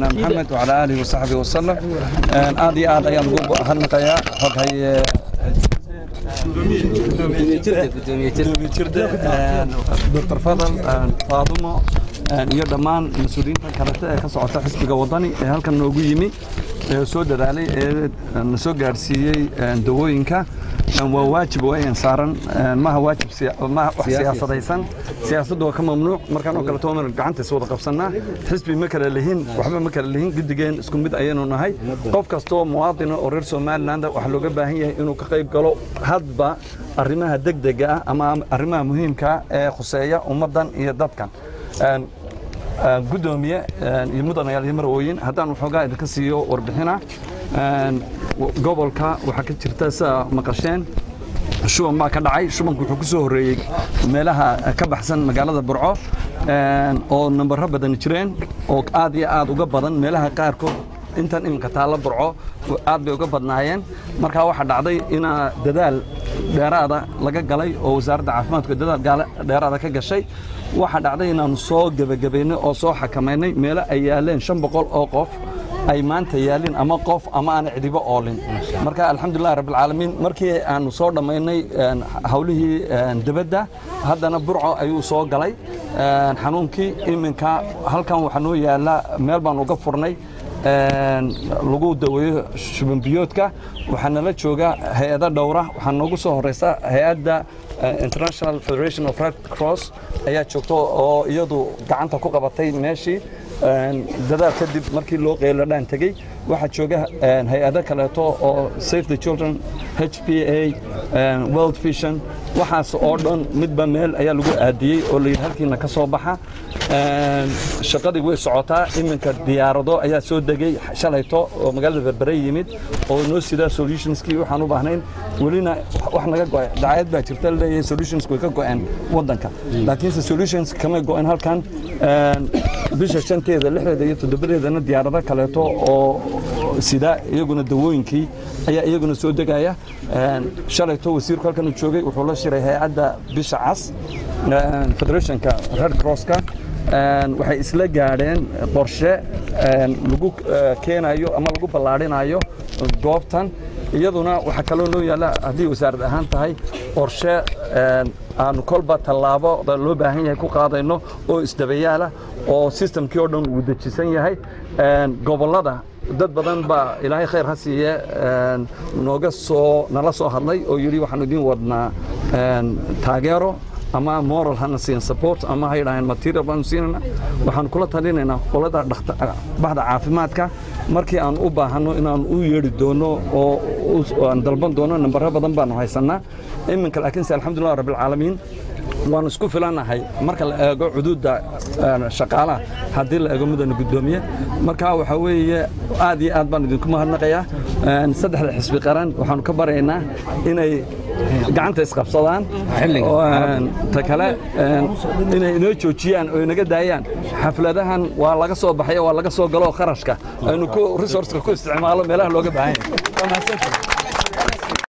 سيدنا محمد وعلى آله وصحبه وسلم آدي أيام جوب هالنقيا هاي دكتور فضل فاطمة iyo dhammaan mas'uuliyiinta kale ee ka socota xisbiga wadani ee halkan noogu yimi soo dadaalay ee soo gaarsiiyay dawooyinka waa waajib weyn saaran ma waajib siyaasadaysan siyaasaddu waa ka mamnuuc markaan oo kale toona gacanta soo wada qabsanaa xisbi ma kala leeyin waxba ma kala leeyin gidigeen isku mid ayaynu nahay qof kasto muwaadin oo reer Soomaaliland waxa looga baahan yahay inuu ka qayb galo hadba arrimaha degdega ah ama arrimaha muhiimka ah ee khuseeya ummadan iyo dadkan gudoomiye iyo mudanayaal iyo marwooyin haddaan waxoogaa idinka siiyo warbixina gobolka waxa ka jirta maqasheen shuban baa ka dhacay shubanku wuxuu ku soo horeeyay meelaha ka baxsan magaalada Burco oo nambaro badan jireen oo aad iyo aad uga badan meelaha qaarkood intan imka taala Burco aad bay uga badnaayeen marka waxa dhacday in dadaal dheeraada laga galay oo wasaaradda caafimaadka dadaal dheeraada ka gashay waxa dhacday inaan soo gabagabeynay oo soo xakameynay meelo ay yaaleen 500 oo qof ay maanta yaalin ama qof ama aan cidibo oolin marka alxamdulillah rabbil caalamiin markii aan soo dhameynay hawlihii dibadda haddana Burco ayuu soo galay xanuunkii iminka halkan waxa noo yaala meel baan uga furnay lagu daweeyo shuban biyoodka waxaana la jooga hay'ada dhowra waxaan noogu soo horeysa hay'adda International Federation of Red Cross ayaa joogto oo iyadu gacanta ku qabatay meeshii dadaal kadib markii loo qeyladaan tagay waxa jooga hay'ado kale oo Save the Children HPA World Vision waxaas oo dhan midba meel ayaa lagu aadiyay oo la yiraahdo halkiina ka soo baxa shaqadii way socotaa iminka diyaarado ayaa soo degay shalayto oo magaalada Berbera yimid oo noo sida solutionskii waxaan u baahnayn walina wax naga go'ay daayad baa jirta leeyahay solutions way ka go'an wadanka laakiin solutions kama go'an halkan bisha shanteeda lixdeeda iyo toddobadeedana diyaarado kale oo sida iyaguna dawooyinkii ayaa iyaguna soo degaya shalayto wasiirku halkan joogay wuxuu la shiray hay'adda bisha cas Federationka Red Crosska waxay isla gaadheen qorshe lagu keenayo ama lagu ballaarinayo goobtan iyaduna waxa kale oo yaala hadii wasaaradda ahaan tahay qorshe aan kolba talaabo loo baahan yahay ku qaadayno oo isdabayaala oo systemkii oo dhan uu dejisan yahay gobolada dad badan baa ilaahay khayr ha siiye nala soo hadlay oo yiri waxaan idin wadnaa taageero ama moral hana siin support ama hay'adaha material baan siinana waxaan kula talinaynaa qolada bahda caafimaadka markii aan u baahano inaan u yeeri doono oo aan dalban doono nambaro badan baan haysanaa iminka laakiin alxamdulillah rabbil caalamiin waan isku filanahay marka la eego xuduudda shaqaalaha hadii la eego mudane gudoomiye marka waxa weeye aad iyo aad baan idinku mahadnaqayaa saddexda xisbi qaran waxaan ka baraynaa inay gacanta isqabsadaan ta kale inay inoo joojiyaan oo inaga daayaan xafladahan waa laga soo baxay waa laga soo galo kharashka aynu ku resource ku isticmaalo meelaha looga baahan yahay